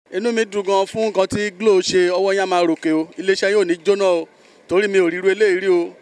inú mi dùn gan fún nǹkan tí GLO ṣe, ọwọ́ yẹn máa ròkè o, iléeṣẹ́ yóò ní jóná o, torí mi ò ríru eléyìí rí o.